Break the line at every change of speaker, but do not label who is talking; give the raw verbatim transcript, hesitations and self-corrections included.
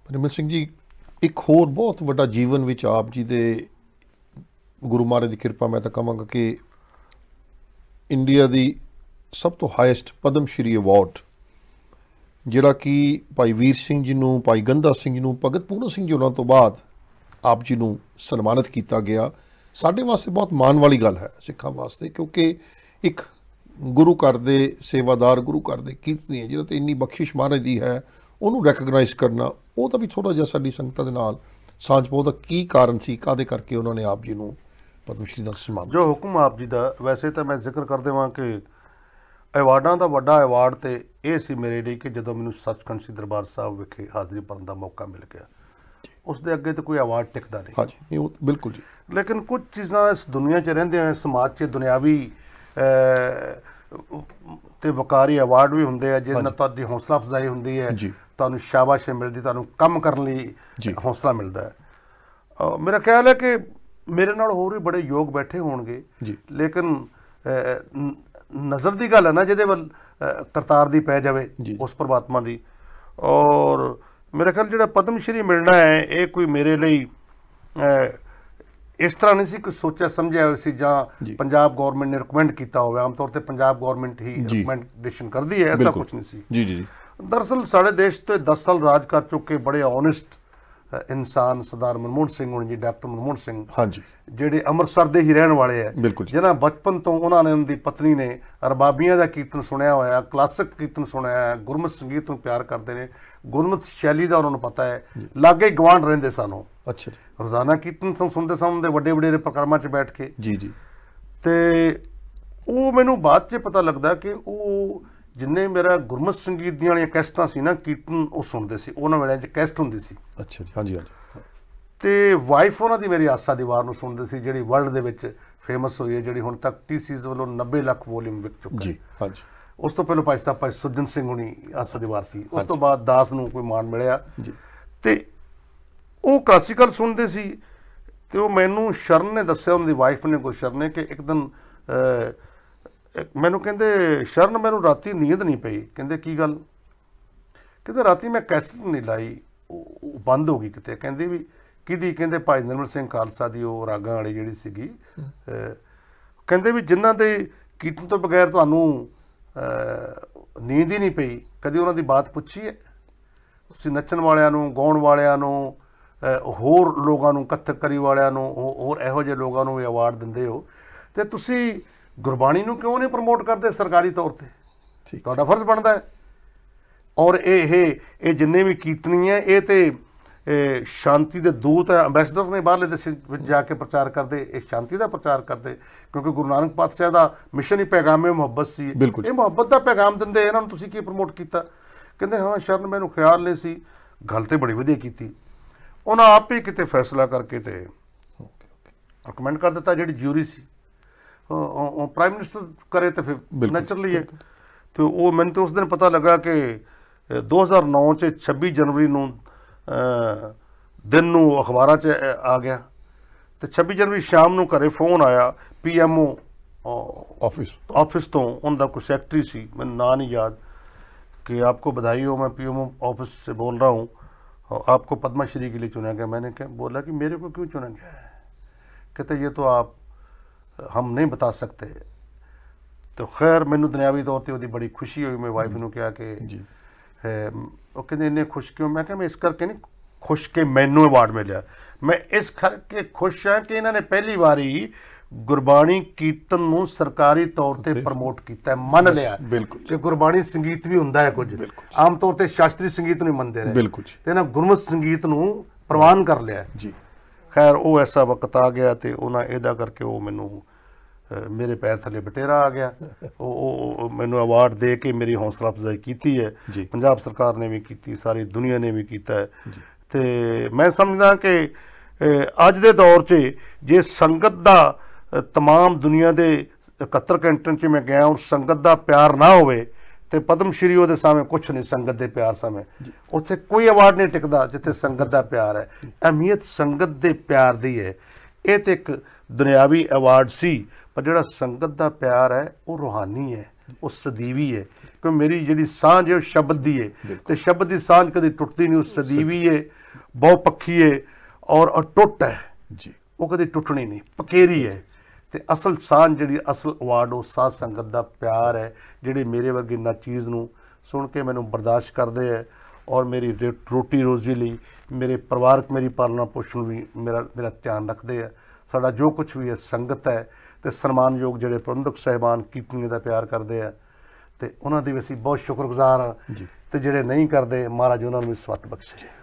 ਨਿਰਮਲ ਸਿੰਘ ਜੀ, ਇੱਕ ਹੋਰ ਬਹੁਤ ਵੱਡਾ ਜੀਵਨ ਵਿੱਚ ਆਪ ਜੀ ਦੇ ਗੁਰੂ ਮਹਾਰਾਜ ਦੀ ਕਿਰਪਾ, ਮੈਂ ਤਾਂ ਕਹਾਂਗਾ ਕਿ ਇੰਡੀਆ ਦੀ ਸਭ ਤੋਂ ਹਾਈਐਸਟ ਪਦਮ ਸ਼੍ਰੀ ਅਵਾਰਡ, ਜਿਹੜਾ ਕਿ ਭਾਈ ਵੀਰ ਸਿੰਘ ਜੀ ਨੂੰ, ਭਾਈ ਗੰਦਾ ਸਿੰਘ ਜੀ ਨੂੰ, ਭਗਤ ਪੂਰਨ ਸਿੰਘ ਜੀ ਉਹਨਾਂ ਤੋਂ ਬਾਅਦ ਆਪ ਜੀ ਨੂੰ ਸਨਮਾਨਿਤ ਕੀਤਾ ਗਿਆ। ਸਾਡੇ ਵਾਸਤੇ ਬਹੁਤ ਮਾਣ ਵਾਲੀ ਗੱਲ ਹੈ ਸਿੱਖਾਂ ਵਾਸਤੇ, ਕਿਉਂਕਿ ਇੱਕ ਗੁਰੂ ਘਰ ਦੇ ਸੇਵਾਦਾਰ, ਗੁਰੂ ਘਰ ਦੇ ਕੀਰਤਨੀ ਹੈ, ਜਿਹਨਾਂ 'ਤੇ ਇੰਨੀ ਬਖਸ਼ਿਸ਼ ਮਹਾਰਾਜ ਦੀ ਹੈ, ਉਹਨੂੰ ਰੈਕਗਨਾਈਜ਼ ਕਰਨਾ, ਉਹਦਾ ਵੀ ਥੋੜ੍ਹਾ ਜਿਹਾ ਸਾਡੀ ਸੰਗਤਾਂ ਦੇ ਨਾਲ ਸਾਂਝ ਪਾਓ ਦਾ ਕੀ ਕਾਰਨ ਸੀ, ਕਾਹਦੇ ਕਰਕੇ ਉਹਨਾਂ ਨੇ ਆਪ ਜੀ ਨੂੰ ਪਦਮ ਸ਼੍ਰੀ ਨਾਲ ਸਨਮਾਨ
ਜੋ ਹੁਕਮ ਆਪ ਜੀ ਦਾ। ਵੈਸੇ ਤਾਂ ਮੈਂ ਜ਼ਿਕਰ ਕਰ ਦੇਵਾਂ ਕਿ ਐਵਾਰਡਾਂ ਦਾ ਵੱਡਾ ਐਵਾਰਡ ਤਾਂ ਇਹ ਸੀ ਮੇਰੇ ਲਈ ਕਿ ਜਦੋਂ ਮੈਨੂੰ ਸੱਚਖੰਡ ਸ੍ਰੀ ਦਰਬਾਰ ਸਾਹਿਬ ਵਿਖੇ ਹਾਜ਼ਰੀ ਭਰਨ ਦਾ ਮੌਕਾ ਮਿਲ ਗਿਆ। ਉਸ ਦੇ ਅੱਗੇ ਤਾਂ ਕੋਈ ਐਵਾਰਡ ਟਿਕਦਾ ਨਹੀਂ।
ਹਾਂਜੀ, ਨਹੀਂ ਉਹ ਬਿਲਕੁਲ ਜੀ।
ਲੇਕਿਨ ਕੁਝ ਚੀਜ਼ਾਂ ਇਸ ਦੁਨੀਆ 'ਚ ਰਹਿੰਦੇ ਹੋਏ ਸਮਾਜ 'ਚ ਦੁਨਿਆਵੀ ਅਤੇ ਵਕਾਰੀ ਐਵਾਰਡ ਵੀ ਹੁੰਦੇ ਆ, ਜਿਹਦੇ ਨਾਲ ਤੁਹਾਡੀ ਹੌਸਲਾ ਅਫਜ਼ਾਈ ਹੁੰਦੀ ਹੈ, ਤੁਹਾਨੂੰ ਸ਼ਾਬਾਸ਼ ਮਿਲਦੀ, ਤੁਹਾਨੂੰ ਕੰਮ ਕਰਨ ਲਈ ਹੌਸਲਾ ਮਿਲਦਾ ਹੈ। ਮੇਰਾ ਖਿਆਲ ਹੈ ਕਿ ਮੇਰੇ ਨਾਲ ਹੋਰ ਵੀ ਬੜੇ ਯੋਗ ਬੈਠੇ ਹੋਣਗੇ, ਲੇਕਿਨ ਨਜ਼ਰ ਦੀ ਗੱਲ ਹੈ ਨਾ, ਜਿਹਦੇ ਵੱਲ ਕਰਤਾਰ ਦੀ ਪੈ ਜਾਵੇ ਉਸ ਪਰਮਾਤਮਾ ਦੀ। ਔਰ ਮੇਰਾ ਖਿਆਲ ਜਿਹੜਾ ਪਦਮ ਸ਼੍ਰੀ ਮਿਲਣਾ ਹੈ, ਇਹ ਕੋਈ ਮੇਰੇ ਲਈ ਇਸ ਤਰ੍ਹਾਂ ਨਹੀਂ ਸੀ ਕਿ ਸੋਚਿਆ ਸਮਝਿਆ ਹੋਇਆ ਸੀ ਜਾਂ ਪੰਜਾਬ ਗੌਰਮੈਂਟ ਨੇ ਰਿਕਮੈਂਡ ਕੀਤਾ ਹੋਵੇ। ਆਮ ਤੌਰ 'ਤੇ ਪੰਜਾਬ ਗੌਰਮੈਂਟ ਹੀ ਰਿਕਮੈਂਡੇਸ਼ਨ ਕਰਦੀ ਹੈ, ਐਸਾ ਕੁਛ ਨਹੀਂ ਸੀ।
ਜੀ ਜੀ।
ਦਰਅਸਲ ਸਾਡੇ ਦੇਸ਼ 'ਤੇ ਦਸ ਸਾਲ ਰਾਜ ਕਰ ਚੁੱਕੇ ਬੜੇ ਓਨੈਸਟ ਇਨਸਾਨ ਸਰਦਾਰ ਮਨਮੋਹਨ ਸਿੰਘ ਹੋਣੀ ਜੀ, ਡਾਕਟਰ ਮਨਮੋਹਨ ਸਿੰਘ, ਹਾਂਜੀ, ਜਿਹੜੇ ਅੰਮ੍ਰਿਤਸਰ ਦੇ ਹੀ ਰਹਿਣ ਵਾਲੇ ਹੈ, ਜਿਹਨਾਂ ਬਚਪਨ ਤੋਂ ਉਹਨਾਂ ਨੇ, ਉਹਨਾਂ ਦੀ ਪਤਨੀ ਨੇ ਰਬਾਬੀਆਂ ਦਾ ਕੀਰਤਨ ਸੁਣਿਆ ਹੋਇਆ, ਕਲਾਸਿਕ ਕੀਰਤਨ ਸੁਣਿਆ ਹੈ, ਗੁਰਮਤਿ ਸੰਗੀਤ ਨੂੰ ਪਿਆਰ ਕਰਦੇ ਨੇ, ਗੁਰਮਤਿ ਸ਼ੈਲੀ ਦਾ ਉਹਨਾਂ ਨੂੰ ਪਤਾ ਹੈ। ਲਾਗੇ ਗਵਾਂਢ ਰਹਿੰਦੇ ਸਾਨੂੰ, ਅੱਛਾ, ਰੋਜ਼ਾਨਾ ਕੀਰਤਨ ਸੁਣਦੇ ਸਨ ਦੇ ਵੱਡੇ ਵੱਡੇ ਪ੍ਰੋਗਰਾਮਾਂ 'ਚ ਬੈਠ ਕੇ। ਜੀ ਜੀ। ਅਤੇ ਉਹ ਮੈਨੂੰ ਬਾਅਦ 'ਚ ਪਤਾ ਲੱਗਦਾ ਕਿ ਉਹ ਜਿੰਨੇ ਮੇਰਾ ਗੁਰਮਤਿ ਸੰਗੀਤ ਦੀਆਂ ਵਾਲੀਆਂ ਕੈਸਟਾਂ ਸੀ ਨਾ, ਕੀਰਤਨ ਉਹ ਸੁਣਦੇ ਸੀ, ਉਹਨਾਂ ਵੇਲੇ 'ਚ ਕੈਸਟ ਹੁੰਦੀ ਸੀ। ਅੱਛਾ ਜੀ। ਹਾਂਜੀ ਹਾਂਜੀ। ਅਤੇ ਵਾਈਫ ਉਹਨਾਂ ਦੀ ਮੇਰੀ ਆਸਾ ਦੀ ਵਾਰ ਨੂੰ ਸੁਣਦੇ ਸੀ, ਜਿਹੜੀ ਵਰਲਡ ਦੇ ਵਿੱਚ ਫੇਮਸ ਹੋਈ ਹੈ, ਜਿਹੜੀ ਹੁਣ ਤੱਕ ਟੀ ਸੀਜ਼ ਵੱਲੋਂ ਨੱਬੇ ਲੱਖ ਵੋਲੀਅਮ ਵਿਕ ਚੁੱਕਾ। ਜੀ ਹਾਂਜੀ। ਉਸ ਤੋਂ ਪਹਿਲਾਂ ਭਾਈ ਸਾਹਿਬ ਭਾਈ ਸੁਰਜਨ ਸਿੰਘ ਹੁਣੀ ਆਸਾ ਦੀ ਵਾਰ ਸੀ, ਉਸ ਤੋਂ ਬਾਅਦ ਦਾਸ ਨੂੰ ਕੋਈ ਮਾਣ ਮਿਲਿਆ। ਜੀ। ਅਤੇ ਉਹ ਕਲਾਸੀਕਲ ਸੁਣਦੇ ਸੀ, ਅਤੇ ਉਹ ਮੈਨੂੰ ਸ਼ਰਨ ਨੇ ਦੱਸਿਆ, ਉਹਨਾਂ ਦੀ ਵਾਈਫ ਨੇ, ਕੋਈ ਸ਼ਰਨ ਨੇ, ਕਿ ਇੱਕ ਦਿਨ ਮੈਨੂੰ ਕਹਿੰਦੇ, ਸ਼ਰਨ ਮੈਨੂੰ ਰਾਤੀ ਨੀਂਦ ਨਹੀਂ ਪਈ। ਕਹਿੰਦੇ ਕੀ ਗੱਲ? ਕਹਿੰਦੇ ਰਾਤੀ ਮੈਂ ਕੈਸਟ ਨਹੀਂ ਲਾਈ, ਉਹ ਬੰਦ ਹੋ ਗਈ ਕਿਤੇ। ਕਹਿੰਦੇ ਵੀ ਕਿਹਦੀ? ਕਹਿੰਦੇ ਭਾਈ ਨਿਰਮਲ ਸਿੰਘ ਖਾਲਸਾ ਦੀ, ਉਹ ਰਾਗਾਂ ਵਾਲੀ ਜਿਹੜੀ ਸੀਗੀ। ਕਹਿੰਦੇ ਵੀ ਜਿਨ੍ਹਾਂ ਦੇ ਕੀਰਤਨ ਤੋਂ ਬਗੈਰ ਤੁਹਾਨੂੰ ਨੀਂਦ ਹੀ ਨਹੀਂ ਪਈ, ਕਦੀ ਉਹਨਾਂ ਦੀ ਬਾਤ ਪੁੱਛੀ ਹੈ? ਤੁਸੀਂ ਨੱਚਣ ਵਾਲਿਆਂ ਨੂੰ, ਗਾਉਣ ਵਾਲਿਆਂ ਨੂੰ, ਹੋਰ ਲੋਕਾਂ ਨੂੰ, ਕੱਥਕਰੀ ਵਾਲਿਆਂ ਨੂੰ, ਹੋਰ ਇਹੋ ਜਿਹੇ ਲੋਕਾਂ ਨੂੰ ਵੀ ਅਵਾਰਡ ਦਿੰਦੇ ਹੋ, ਅਤੇ ਤੁਸੀਂ ਗੁਰਬਾਣੀ ਨੂੰ ਕਿਉਂ ਨਹੀਂ ਪ੍ਰਮੋਟ ਕਰਦੇ ਸਰਕਾਰੀ ਤੌਰ 'ਤੇ? ਤੁਹਾਡਾ ਫਰਜ਼ ਬਣਦਾ ਹੈ। ਔਰ ਇਹ ਇਹ ਜਿੰਨੇ ਵੀ ਕੀਰਤਨੀ ਹੈ, ਇਹ ਤਾਂ ਸ਼ਾਂਤੀ ਦੇ ਦੂਤ ਹੈ, ਅੰਬੈਸਡਰ ਨੇ, ਬਾਹਰਲੇ ਦੇਸ਼ ਵਿੱਚ ਜਾ ਕੇ ਪ੍ਰਚਾਰ ਕਰਦੇ, ਇਹ ਸ਼ਾਂਤੀ ਦਾ ਪ੍ਰਚਾਰ ਕਰਦੇ, ਕਿਉਂਕਿ ਗੁਰੂ ਨਾਨਕ ਪਾਤਸ਼ਾਹ ਦਾ ਮਿਸ਼ਨ ਹੀ ਪੈਗਾਮੇ ਮੁਹੱਬਤ ਸੀ। ਇਹ ਮੁਹੱਬਤ ਦਾ ਪੈਗਾਮ ਦਿੰਦੇ, ਇਹਨਾਂ ਨੂੰ ਤੁਸੀਂ ਕੀ ਪ੍ਰਮੋਟ ਕੀਤਾ? ਕਹਿੰਦੇ ਹਾਂ ਸ਼ਰਨ, ਮੈਨੂੰ ਖਿਆਲ ਨਹੀਂ ਸੀ। ਗੱਲ ਤਾਂ ਬੜੀ ਵਧੀਆ ਕੀਤੀ। ਉਹਨਾਂ ਆਪ ਹੀ ਕਿਤੇ ਫੈਸਲਾ ਕਰਕੇ ਤੇ ਰਿਕਮੈਂਡ ਕਰ ਦਿੱਤਾ, ਜਿਹੜੀ ਜਿਊਰੀ ਸੀ, ਪ੍ਰਾਈਮ ਮਿਨਿਸਟਰ ਕਰੇ ਤਾਂ ਫਿਰ ਨੈਚੁਰਲੀ ਹੈ। ਅਤੇ ਉਹ ਮੈਨੂੰ ਤਾਂ ਉਸ ਦਿਨ ਪਤਾ ਲੱਗਾ ਕਿ ਦੋ ਹਜ਼ਾਰ ਨੌ 'ਚ ਛੱਬੀ ਜਨਵਰੀ ਨੂੰ ਦਿਨ ਨੂੰ ਅਖਬਾਰਾਂ 'ਚ ਆ ਗਿਆ, ਅਤੇ ਛੱਬੀ ਜਨਵਰੀ ਸ਼ਾਮ ਨੂੰ ਘਰੇ ਫੋਨ ਆਇਆ P M O office office ਤੋਂ, ਉਹਨਾਂ ਦਾ ਕੋਈ ਸੈਕਟਰੀ ਸੀ, ਮੈਨੂੰ ਨਾਂ ਨਹੀਂ ਯਾਦ, कि आपको बधाई हो, मैं पी एम ओ ऑफिस से बोल रहा हूँ, आपको पद्मा श्री के लिए चुना गया। मैंने क्या बोला कि मेरे को क्यों चुना गया है? कहते ये तो आप हम नहीं बता सकते। तो खैर मैनू दुनियावी तौर पर बड़ी खुशी हुई। मैं वाइफ ने कहा कि जी है, वो कहते इन्ने खुश क्यों? मैं क्या मैं इस करके नहीं खुश कि मैनू अवार्ड मिला, मैं इस करके खुश हाँ कि इन्होंने पहली बारी गुरबाणी कीर्तन नूं सरकारी तौर पर प्रमोट किया, मन लिया। बिल्कुल कि गुरबाणी संगीत भी हुंदा है कुछ, आम तौर पर शास्त्रीय संगीत नहीं मनते रहे, बिल्कुल ते ना गुरमत संगीत नूं प्रवान कर लिया जी। खैर वो ऐसा वक्त आ गया तो उन्हें इहदा करके वो मैनू मेरे पैर थले बटेरा आ गया। वो मैनू अवार्ड दे के मेरी हौसला अफजाई की है, पंजाब सरकार ने भी की, सारी दुनिया ने भी किया है। तो मैं समझदा कि अज दे दौर च जे संगत दा तमाम दुनिया के इकहत्तर घंटे च मैं गया और संगत का प्यार ना होवे तो पद्म श्री वो सामने कुछ नहीं, संगत के प्यार सामने उत्थे कोई अवार्ड नहीं टिकता जिथे संगत का प्यार है। अहमियत संगत के प्यार की है। ये तो एक दुनियावी अवार्ड सी, पर जिहड़ा संगत का प्यार है वो रूहानी है, वो सदीवी है। क्योंकि मेरी जिहड़ी सांझ है वो शब्द की है, तो शब्द की सांझ कभी टुटती नहीं, वो सदीवी है। ਬਹੁਤ ਪੱਖੀ ਹੈ ਔਰ ਅਟੁੱਟ ਹੈ
ਜੀ,
ਉਹ ਕਦੇ ਟੁੱਟਣੀ ਨਹੀਂ, ਪਕੇਰੀ ਹੈ। ਤੇ ਅਸਲ ਸਾਂਝ ਜਿਹੜੀ ਅਸਲ ਅਵਾਰਡ ਉਹ ਸਾਧ ਸੰਗਤ ਦਾ ਪਿਆਰ ਹੈ, ਜਿਹੜੇ ਮੇਰੇ ਵਰਗੀ ਨਾ ਚੀਜ਼ ਨੂੰ ਸੁਣ ਕੇ ਮੈਨੂੰ ਬਰਦਾਸ਼ਤ ਕਰਦੇ ਹੈ ਔਰ ਮੇਰੀ ਰੇ- ਰੋਟੀ ਰੋਜ਼ੀ ਲਈ, ਮੇਰੇ ਪਰਿਵਾਰਕ ਮੇਰੀ ਪਾਲਣਾ ਪੋਸ਼ਣ ਵੀ ਮੇਰਾ ਮੇਰਾ ਧਿਆਨ ਰੱਖਦੇ ਹੈ। ਸਾਡਾ ਜੋ ਕੁਝ ਵੀ ਹੈ ਸੰਗਤ ਹੈ ਤੇ ਸਨਮਾਨਯੋਗ ਜਿਹੜੇ ਪ੍ਰਬੰਧਕ ਸਾਹਿਬਾਨ ਕੀਰਤਨੀਏ ਦਾ ਪਿਆਰ ਕਰਦੇ ਆ ਤੇ ਉਹਨਾਂ ਦੀ ਵੀ ਅਸੀਂ ਬਹੁਤ ਸ਼ੁਕਰਗੁਜ਼ਾਰ ਹਾਂ।
ਜੀ।
ਤੇ ਜਿਹੜੇ ਨਹੀਂ ਕਰਦੇ, ਮਹਾਰਾਜ ਉਹਨਾਂ ਨੂੰ ਵੀ ਸਵੱਤ ਬਖਸ਼ੇ।